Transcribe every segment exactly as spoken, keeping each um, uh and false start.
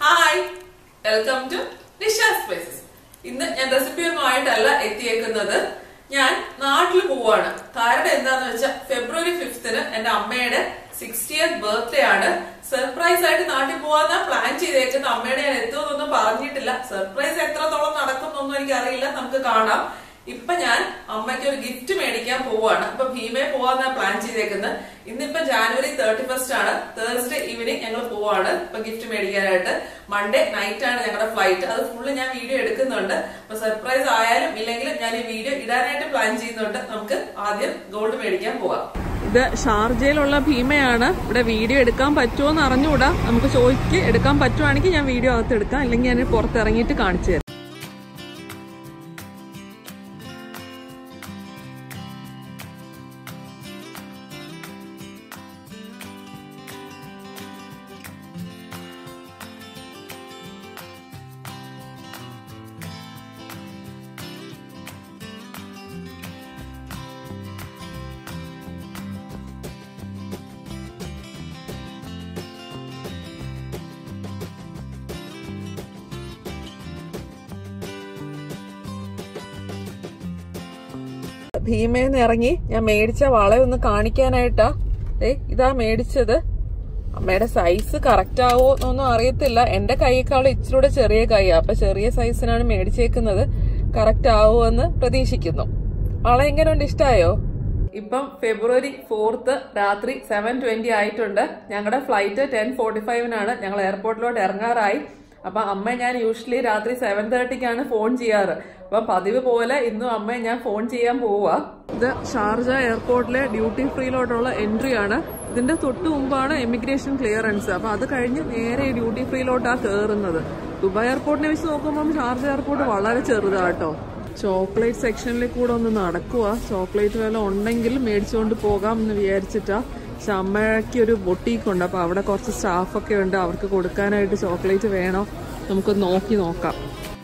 Hi, welcome to Nisha's spices. ഇന്ന് ഞാൻ റെസിപ്പിയുമായിട്ടല്ല എത്തിയേക്കുന്നത്. ഞാൻ നാട്ടിൽ പോവാണ്. കാരണം എന്താന്ന് വെച്ചാൽ ഫെബ്രുവരി ഫിഫ്തിന് എന്റെ അമ്മയുടെ സിക്സ്റ്റിയത്ത് ബർത്ത്ഡേ ആണ്. സർപ്രൈസ് ആയിട്ട് നാട്ടിൽ പോവാന്നാ പ്ലാൻ ചെയ്തേക്കുന്നത്. അമ്മയുടെ ഞാൻ എത്തുമെന്നൊന്നും പറഞ്ഞിട്ടില്ല. സർപ്രൈസ് എത്രത്തോളം നടക്കുന്നൊന്നും എനിക്ക് അറിയില്ല, നമുക്ക് കാണാം. ഇപ്പൊ ഞാൻ അമ്മയ്ക്ക് ഒരു ഗിഫ്റ്റ് മേടിക്കാൻ പോവാണ്. അപ്പൊ ഭീമയെ പോവാന്നാ പ്ലാൻ ചെയ്തേക്കുന്നത്. ഇന്നിപ്പോ ജാനുവരി തേർട്ടി ഫസ്റ്റ് ആണ്, തേഴ്സ്ഡേ ഈവനിങ് ഞങ്ങൾ പോവാണ് ഇപ്പൊ ഗിഫ്റ്റ് മേടിക്കാനായിട്ട്. മൺഡേ നൈറ്റ് ആണ് ഞങ്ങളുടെ ഫ്ലൈറ്റ്. അത് ഫുള്ള് ഞാൻ വീഡിയോ എടുക്കുന്നുണ്ട്. അപ്പൊ സർപ്രൈസ് ആയാലും ഇല്ലെങ്കിലും ഞാൻ ഈ വീഡിയോ ഇടാനായിട്ട് പ്ലാൻ ചെയ്യുന്നുണ്ട്. നമുക്ക് ആദ്യം ഗോൾഡ് മേടിക്കാൻ പോവാം. ഇത് ഷാർജയിലുള്ള ഭീമയാണ്. ഇവിടെ വീഡിയോ എടുക്കാൻ പറ്റുമോ എന്ന് അറിഞ്ഞുകൂടാ. നമുക്ക് ചോദിക്ക് എടുക്കാൻ പറ്റുവാണെങ്കിൽ ഞാൻ വീഡിയോ അകത്ത് എടുക്കാം, അല്ലെങ്കിൽ ഞാൻ പുറത്തിറങ്ങിയിട്ട് കാണിച്ചു തരാം. ഭീമേന്ന് ഇറങ്ങി ഞാൻ മേടിച്ച വളയൊന്ന് കാണിക്കാനായിട്ടാ. ഏ ഇതാ മേടിച്ചത്. അമ്മയുടെ സൈസ് കറക്റ്റ് ആവോ എന്നൊന്നും അറിയത്തില്ല. എന്റെ കൈയേക്കാളും ഇച്ചിരൂടെ ചെറിയ കൈയാ. അപ്പൊ ചെറിയ സൈസിനാണ് മേടിച്ചേക്കുന്നത്. കറക്റ്റ് ആവോ എന്ന് പ്രതീക്ഷിക്കുന്നു. വള എങ്ങനെയുണ്ട്, ഇഷ്ടായോ? ഇപ്പം ഫെബ്രുവരി ഫോർത്ത് രാത്രി സെവൻ ട്വന്റി ആയിട്ടുണ്ട്. ഞങ്ങളുടെ ഫ്ലൈറ്റ് ടെൻ ഫോർട്ടി ഫൈവിനാണ്. ഞങ്ങൾ എയർപോർട്ടിലോട്ട് ഇറങ്ങാറായി. അപ്പൊ അമ്മ ഞാൻ യൂഷ്വലി രാത്രി സെവൻ തേർട്ടിക്കാണ് ഫോൺ ചെയ്യാറ്. അപ്പൊ പതിവ് പോലെ ഇന്നും അമ്മയെ ഞാൻ ഫോൺ ചെയ്യാൻ പോവാ. ഇത് ഷാർജ എയർപോർട്ടിലെ ഡ്യൂട്ടി ഫ്രീയിലോട്ടുള്ള എൻട്രി ആണ്. ഇതിന്റെ തൊട്ട് മുമ്പാണ് എമിഗ്രേഷൻ ക്ലിയറൻസ്. അപ്പൊ അത് കഴിഞ്ഞ് നേരെ ഡ്യൂട്ടി ഫ്രീയിലോട്ടാ കയറുന്നത്. ദുബായ് എയർപോർട്ടിനെ വെച്ച് നോക്കുമ്പോൾ ഷാർജ എയർപോർട്ട് വളരെ ചെറുതാട്ടോ. ചോക്ലേറ്റ് സെക്ഷനിൽ കൂടെ ഒന്ന് നടക്കുക. ചോക്ലേറ്റ് വില ഉണ്ടെങ്കിൽ മേടിച്ചുകൊണ്ട് പോകാം എന്ന് വിചാരിച്ചിട്ടാ. പക്ഷെ അമ്മയ്ക്ക് ഒരു ബൊട്ടീക്ക് ഉണ്ട്. അപ്പൊ അവിടെ കുറച്ച് സ്റ്റാഫൊക്കെ ഉണ്ട്. അവർക്ക് കൊടുക്കാനായിട്ട് ചോക്ലേറ്റ് വേണോ, നമുക്ക് നോക്കി നോക്കാം.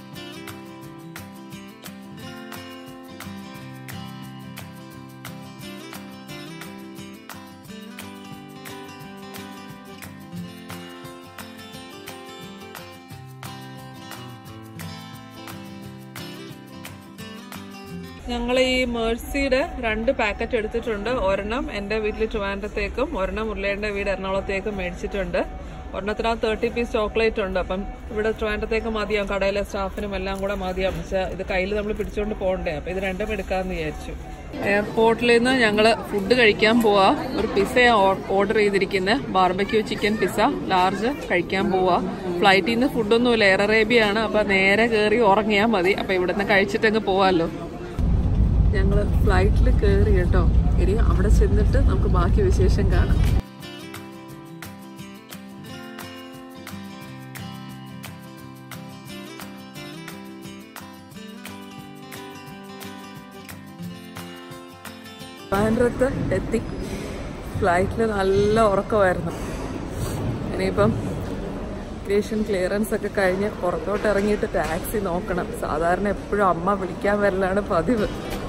ഞങ്ങൾ ഈ മേഴ്സിയുടെ രണ്ട് പാക്കറ്റ് എടുത്തിട്ടുണ്ട്. ഒരെണ്ണം എന്റെ വീട്ടിൽ ട്രിവാൻഡ്രത്തേക്കും ഒരെണ്ണം മുരളിയുടെ വീട് എറണാകുളത്തേക്കും മേടിച്ചിട്ടുണ്ട്. ഒരെണ്ണത്തിനകത്ത് തേർട്ടി പീസ് ചോക്ലേറ്റ് ഉണ്ട്. അപ്പം ഇവിടെ ട്രിവാൻഡ്രത്തേക്ക് മതിയാവും, കടയിലെ സ്റ്റാഫിനും എല്ലാം കൂടെ മതിയാവും. പക്ഷെ ഇത് കയ്യിൽ നമ്മൾ പിടിച്ചോണ്ട് പോകണ്ടേ. അപ്പൊ ഇത് രണ്ടും എടുക്കാമെന്ന് വിചാരിച്ചു. എയർപോർട്ടിൽ നിന്ന് ഞങ്ങള് ഫുഡ് കഴിക്കാൻ പോവാ. ഒരു പിസ്സയാണ് ഓർഡർ ചെയ്തിരിക്കുന്നത്. ബാർബക്യൂ ചിക്കൻ പിസ്സ ലാർജ് കഴിക്കാൻ പോവാ. ഫ്ലൈറ്റിൽ നിന്ന് ഫുഡൊന്നുമില്ല, എയർ അറേബ്യയാണ്. അപ്പൊ നേരെ കയറി ഉറങ്ങിയാൽ മതി. അപ്പൊ ഇവിടുന്ന് കഴിച്ചിട്ടങ്ങ് പോവാല്ലോ. ഞങ്ങള് ഫ്ലൈറ്റിൽ കയറി കേട്ടോ. ഇനി അവിടെ ചെന്നിട്ട് നമുക്ക് ബാക്കി വിശേഷം കാണാം. ട്രിവാൻഡ്രത്ത് എത്തി. ഫ്ലൈറ്റിൽ നല്ല ഉറക്കമായിരുന്നു. ഇനിയിപ്പം ഇമിഗ്രേഷൻ ക്ലിയറൻസ് ഒക്കെ കഴിഞ്ഞ് പുറത്തോട്ട് ഇറങ്ങിയിട്ട് ടാക്സി നോക്കണം. സാധാരണ എപ്പോഴും അമ്മ വിളിക്കാൻ വരലാണ് പതിവ്.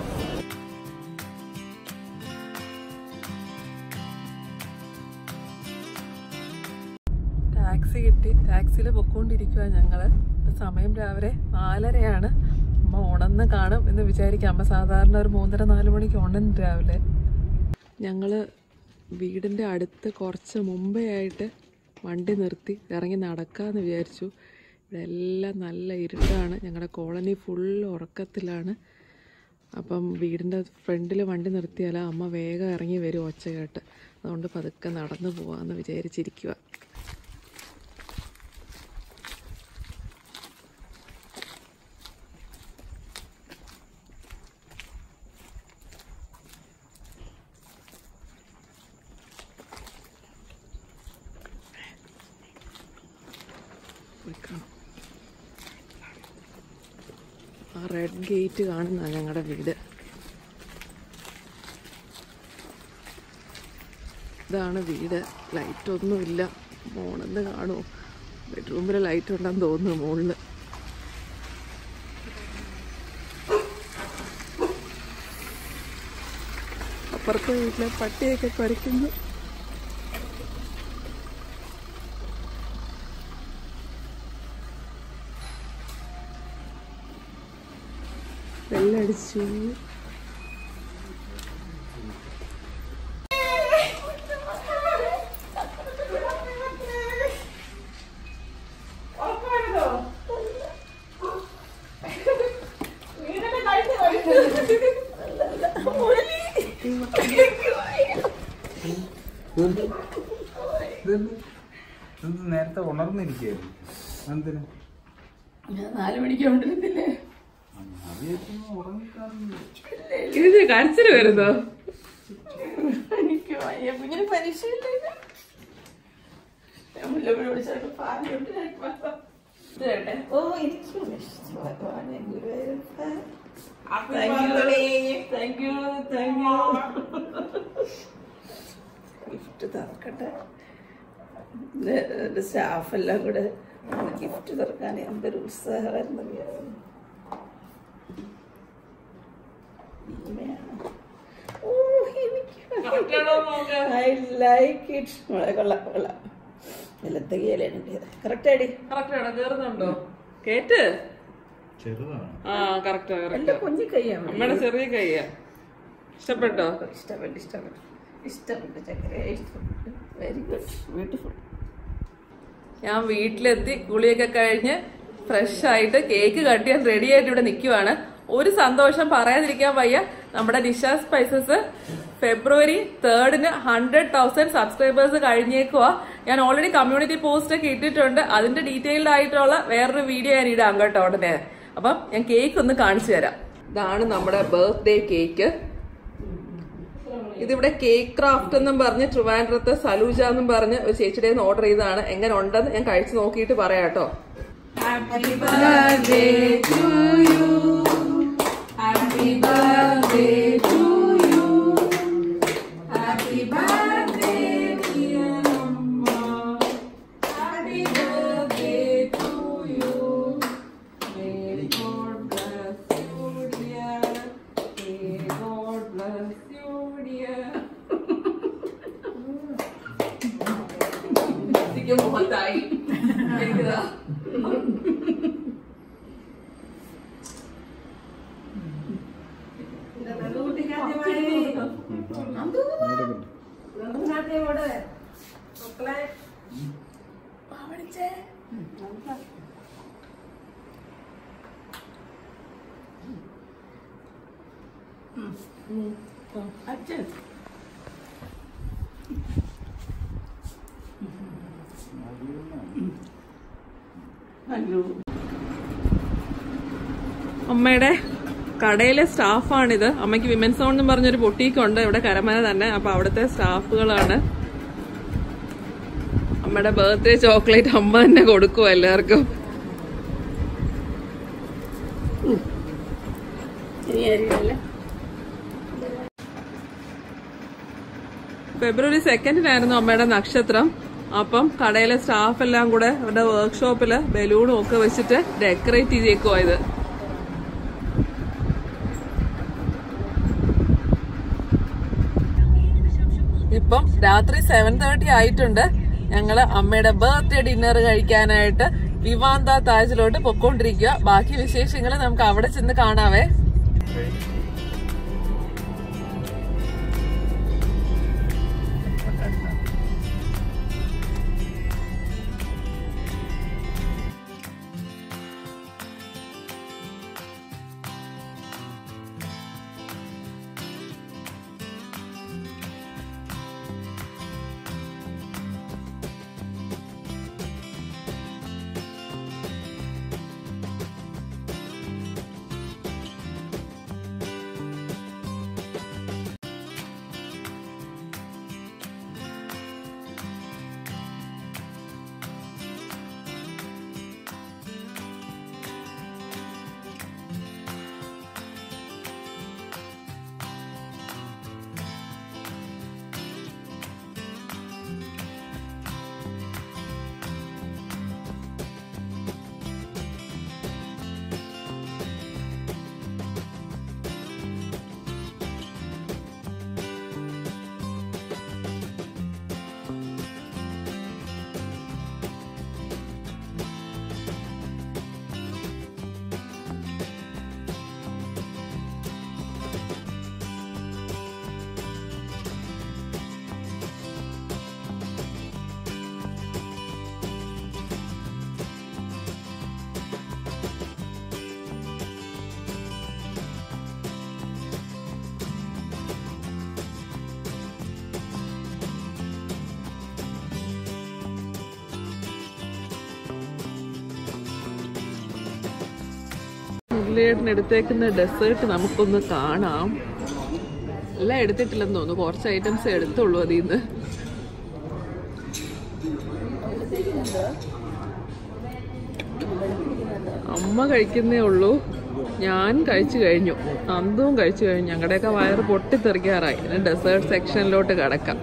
ടാക്സി കിട്ടി. ടാക്സിയിൽ പൊക്കോണ്ടിരിക്കുക ഞങ്ങള്. സമയം രാവിലെ നാലരയാണ്. അമ്മ ഉണന്ന് കാണും എന്ന് വിചാരിക്കാം. അമ്മ സാധാരണ ഒരു മൂന്നര നാല് മണിക്ക് ഉണന്ന് രാവിലെ. ഞങ്ങള് വീടിന്റെ അടുത്ത് കുറച്ച് മുമ്പേ ആയിട്ട് വണ്ടി നിർത്തി ഇറങ്ങി നടക്കാന്ന് വിചാരിച്ചു. ഇവിടെ എല്ലാം നല്ല ഇരുട്ടാണ്. ഞങ്ങളുടെ കോളനി ഫുൾ ഉറക്കത്തിലാണ്. അപ്പം വീടിൻ്റെ ഫ്രണ്ടിൽ വണ്ടി നിർത്തിയാൽ അമ്മ വേഗം ഇറങ്ങി വരും ഒച്ച കേട്ട്. അതുകൊണ്ട് പതുക്കെ നടന്നു പോവാന്ന് വിചാരിച്ചിരിക്കുക. ആ റെഡ് ഗേറ്റ് കാണുന്ന ഞങ്ങളുടെ വീട്. ഇതാണ് വീട്. ലൈറ്റൊന്നുമില്ല. മോണെന്ന് കാണുമോ? ബെഡ്റൂമിൽ ലൈറ്റ് ഉണ്ടെന്ന് തോന്നുന്നു മുകളിൽ. അപ്പുറത്തെ വീട്ടിലെ പട്ടിയൊക്കെ കുരയ്ക്കുന്നു. ബെല്ലടിച്ചു. നേരത്തെ ഉണർന്നിരിക്കുകയായിരുന്നു. എന്തിന് നാലു മണിക്ക് കൊണ്ടിരുന്നില്ലേ? ഇത് കരച്ചില് വരുന്നോ? എനിക്ക് കുഞ്ഞിന് പരീക്ഷയില്ല. ഓ എനിക്ക് ഗിഫ്റ്റ് തുറക്കട്ടെ. സ്റ്റാഫെല്ലാം കൂടെ ഗിഫ്റ്റ് തുറക്കാൻ എന്തൊരു ഉത്സാഹമായിരുന്നു. ഓ എനിക്ക് ഐ ലൈക്ക് ഇറ്റ്. കൊള്ളാം കൊള്ളാം. നിലത്തകയിലാണ് കറക്റ്റ് ആടി. കേറുന്നുണ്ടോ? കേട്ട് ആ കറക്റ്റാ കറക്റ്റ്. കുഞ്ഞി കൈയാണ് അമ്മയുടെ ചെറിയ കൈയാ. ഇഷ്ടപ്പെട്ടോ? ഇഷ്ടപ്പെട്ടു ഇഷ്ടപ്പെട്ടു ഇഷ്ടപ്പെട്ടു ചക്കര ഇഷ്ടപ്പെട്ടു. Very good beautiful. ഞാൻ വീട്ടിലെത്തി കുളിയൊക്കെ കഴിഞ്ഞ് ഫ്രഷ് ആയിട്ട് കേക്ക് കട്ട് ചെയ്യാൻ റെഡി ആയിട്ട് ഇവിടെ നിൽക്കുവാണ്. ഒരു സന്തോഷം പറയാതിരിക്കാൻ വയ്യ. നമ്മുടെ നിഷ സ്പൈസസ് ഫെബ്രുവരി തേർഡിന് ഹൺഡ്രഡ് തൗസൻഡ് സബ്സ്ക്രൈബേഴ്സ് കഴിഞ്ഞേക്കുവാ. ഞാൻ ഓൾറെഡി കമ്മ്യൂണിറ്റി പോസ്റ്റ് ഒക്കെ ഇട്ടിട്ടുണ്ട്. അതിന്റെ ഡീറ്റെയിൽഡ് ആയിട്ടുള്ള വേറൊരു വീഡിയോ ഞാൻ ഇടാം കേട്ടോ ഉടനെ. അപ്പം ഞാൻ കേക്ക് ഒന്ന് കാണിച്ചു തരാം. ഇതാണ് നമ്മുടെ ബർത്ത്ഡേ കേക്ക്. ഇതിവിടെ കേക്ക് ക്രാഫ്റ്റ് എന്നും പറഞ്ഞ് ട്രിവാൻഡ്രത്ത് സലൂജ എന്നും പറഞ്ഞ് ഒരു ചേച്ചിയുടെ ഓർഡർ ചെയ്തതാണ്. എങ്ങനെ ഉണ്ടെന്ന് ഞാൻ കഴിച്ചു നോക്കിയിട്ട് പറയാം കേട്ടോ. Happy birthday to you, happy birthday to you, happy birthday dear അമ്മ, happy birthday to you, may God bless you dear, may God bless you dear. ഇതിക്ക് മുഖത്തായി എനിക്കിതാ അച്ഛൻ അമ്മയുടെ കടയിലെ സ്റ്റാഫാണിത്. അമ്മയ്ക്ക് വിമൻസ് സോൺ എന്ന് പറഞ്ഞൊരു ബൊട്ടീക്കുണ്ട് ഇവിടെ കരമന തന്നെ. അപ്പൊ അവിടുത്തെ സ്റ്റാഫുകളാണ്. അമ്മയുടെ ബർത്ത്ഡേ ചോക്ലേറ്റ് അമ്മ തന്നെ കൊടുക്കും എല്ലാവർക്കും. ഫെബ്രുവരി സെക്കൻഡിനായിരുന്നു അമ്മയുടെ നക്ഷത്രം. അപ്പം കടയിലെ സ്റ്റാഫ് എല്ലാം കൂടെ അവരുടെ വർക്ക്ഷോപ്പില് ബലൂണും ഒക്കെ വെച്ചിട്ട് ഡെക്കറേറ്റ് ചെയ്തേക്കുവാ ഇത്. ഇപ്പം രാത്രി സെവൻ തേർട്ടി ആയിട്ടുണ്ട്. ഞങ്ങള് അമ്മയുടെ ബർത്ത്ഡേ ഡിന്നർ കഴിക്കാനായിട്ട് വിവാന്ത താജിലോട്ട് പൊക്കോണ്ടിരിക്കുക. ബാക്കി വിശേഷങ്ങൾ നമുക്ക് അവിടെ ചെന്ന് കാണാവേ. മുരളിയേട്ടൻ എടുത്തേക്കുന്ന ഡെസേർട്ട് നമുക്കൊന്ന് കാണാം. എല്ലാം എടുത്തിട്ടില്ലെന്ന് തോന്നുന്നു, കുറച്ച് ഐറ്റംസ് എടുത്തുള്ളൂ അതിൽ നിന്ന്. അമ്മ കഴിക്കുന്നേ ഉള്ളൂ, ഞാൻ കഴിച്ചു കഴിഞ്ഞു, അന്തവും കഴിച്ചു കഴിഞ്ഞു. ഞങ്ങളുടെയൊക്കെ വയറ് പൊട്ടിത്തെറിക്കാറായി. ഇനി ഡെസേർട്ട് സെക്ഷനിലോട്ട് കിടക്കാം.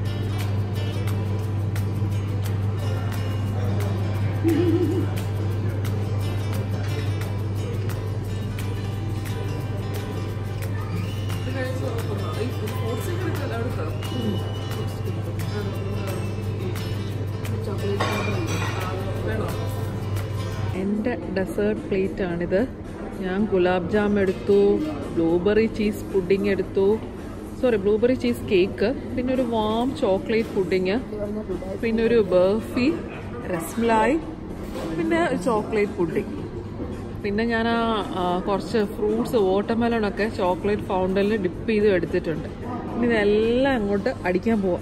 എൻ്റെ ഡെസേർട്ട് പ്ലേറ്റ് ആണിത്. ഞാൻ ഗുലാബ് ജാം എടുത്തു, ബ്ലൂബെറി ചീസ് പുഡിംഗ് എടുത്തു, സോറി ബ്ലൂബെറി ചീസ് കേക്ക്, പിന്നെ ഒരു വാം ചോക്ലേറ്റ് പുഡിങ്, പിന്നെ ഒരു ബർഫി, രസ്മലായി, പിന്നെ ഒരു ചോക്ലേറ്റ് പുഡിങ്. പിന്നെ ഞാൻ ആ കുറച്ച് ഫ്രൂട്ട്സ് വാട്ടർമെലണൊക്കെ ചോക്ലേറ്റ് ഫൗണ്ടനിൽ ഡിപ്പ് ചെയ്ത് എടുത്തിട്ടുണ്ട്. ഇനി ഇതെല്ലാം അങ്ങോട്ട് അടിക്കാൻ പോവാം.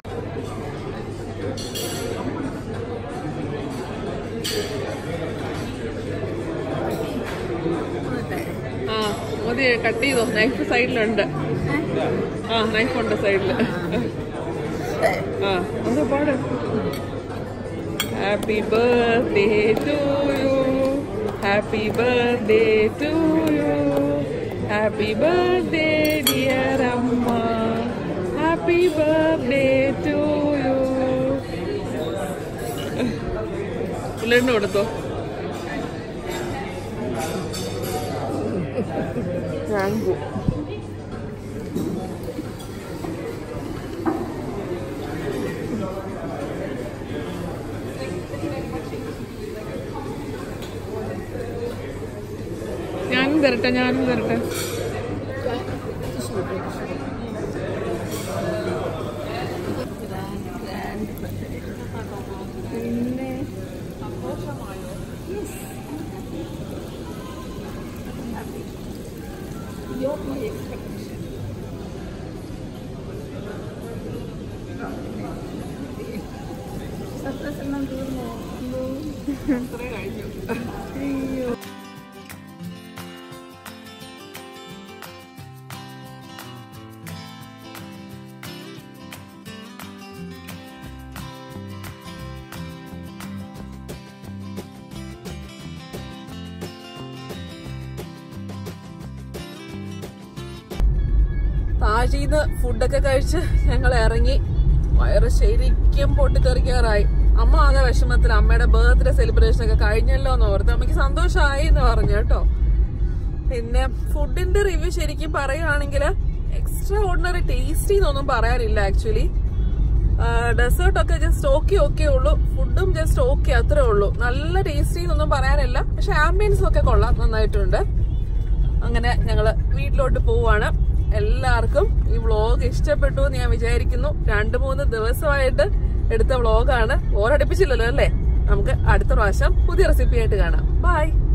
ആ മതി, കട്ട് ചെയ്തോ, നൈഫ് സൈഡിലുണ്ട്. ആ നൈഫ് ഉണ്ട് സൈഡില്. ആ എന്താ പാട്. Happy birthday to you, happy birthday to you, happy birthday dear അമ്മ, ഹാപ്പി ബർത്ത്ഡേ ടു യു. പുള്ളിന് കൊടുത്തോ. മാംഗോ ഞാനും തരട്ടെ, ഞാനും തരട്ടെ. പിന്നെ അയ്യോ താജീന്ന് ഫുഡൊക്കെ കഴിച്ച് ഞങ്ങൾ ഇറങ്ങി. വയറ് ശരിക്കും പൊട്ടിത്തെറിക്കാറായി. അമ്മ ആകെ വിഷമത്തിൽ. അമ്മയുടെ ബർത്ത്ഡേ സെലിബ്രേഷൻ ഒക്കെ കഴിഞ്ഞല്ലോ എന്ന് ഓർത്ത് അമ്മയ്ക്ക് സന്തോഷമായി എന്ന് പറഞ്ഞു കേട്ടോ. പിന്നെ ഫുഡിന്റെ റിവ്യൂ ശരിക്കും പറയുകയാണെങ്കിൽ എക്സ്ട്രാ ഓർഡിനറി ടേസ്റ്റി എന്നൊന്നും പറയാനില്ല. ആക്ച്വലി ഡെസേർട്ടൊക്കെ ജസ്റ്റ് ഓക്കെ ഓക്കെ ഉള്ളൂ, ഫുഡും ജസ്റ്റ് ഓക്കെ അത്രേ ഉള്ളൂ. നല്ല ടേസ്റ്റി എന്നൊന്നും പറയാനില്ല, പക്ഷെ ആംബിയൻസും ഒക്കെ കൊള്ളാം, നന്നായിട്ടുണ്ട്. അങ്ങനെ ഞങ്ങള് വീട്ടിലോട്ട് പോവാണ്. എല്ലാവർക്കും ഈ വ്ളോഗ് ഇഷ്ടപ്പെട്ടു എന്ന് ഞാൻ വിചാരിക്കുന്നു. രണ്ടു മൂന്ന് ദിവസമായിട്ട് എടുത്ത വ്ളോഗാണ്, ബോറടിപ്പിച്ചില്ലല്ലോ അല്ലേ? നമുക്ക് അടുത്ത പ്രാവശ്യം പുതിയ റെസിപ്പി ആയിട്ട് കാണാം. ബൈ.